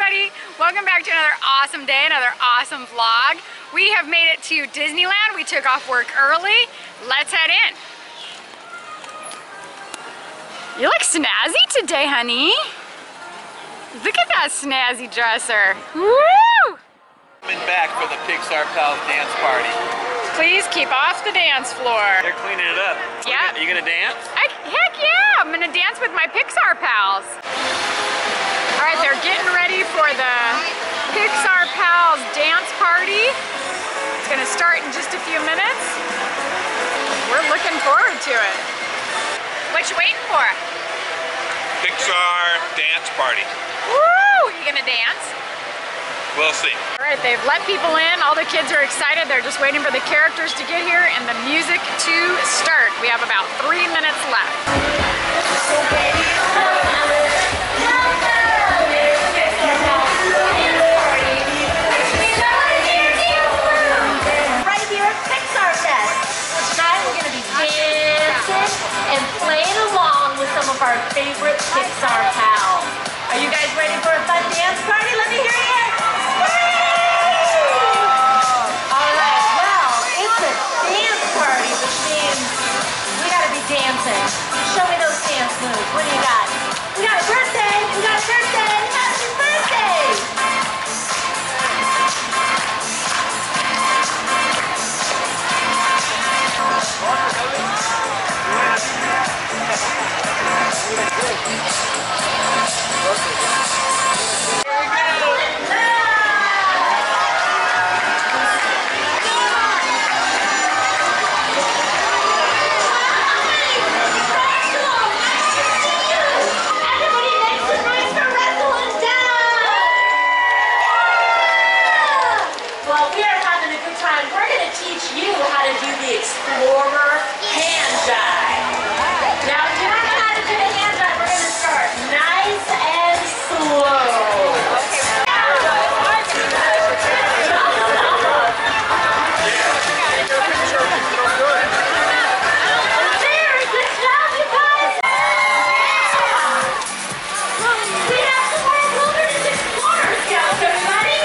everybody. Welcome back to another awesome day, another awesome vlog. We have made it to Disneyland. We took off work early. Let's head in. You look snazzy today, honey. Look at that snazzy dresser. Woo! Coming back for the Pixar Pals dance party. Please keep off the dance floor. They're cleaning it up. Yeah. Are you gonna dance? Heck yeah! I'm gonna dance with my Pixar pals. All right, they're getting ready for the Pixar Pals dance party. It's gonna start in just a few minutes. We're looking forward to it. What you waiting for? Pixar dance party. Woo! You gonna dance? We'll see. All right, they've let people in. All the kids are excited. They're just waiting for the characters to get here and the music to start. We have about 3 minutes left. Right here at Pixar Fest. Tonight we're going to be dancing and playing along with some of our favorite Pixar pals. Are you guys ready for a fun dance party? Let me hear you. Dancing. Show me those dance moves. What do you got? We got a birthday. We got a birthday. Happy birthday. Explorer hand jive. Now, if you don't know how to do the hand jive, we're going to start nice and slow. Very good job, you guys. We have some more Wilderness Explorer Scouts, everybody.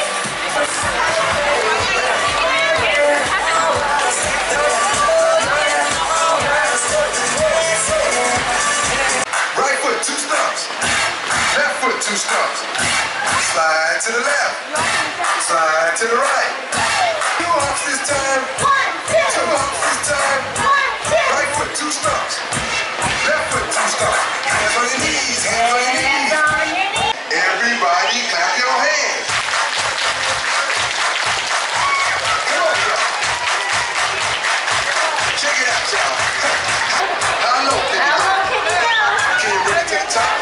Two stumps, left foot, two stumps, slide to the left, slide to the right, two hops this time, two hops this time, right foot, two stumps, left foot, two stumps, hands on your knees, hands on your knees, everybody clap your hands, come on y'all, check it out y'all, how low can you go? Can you bring it to the top?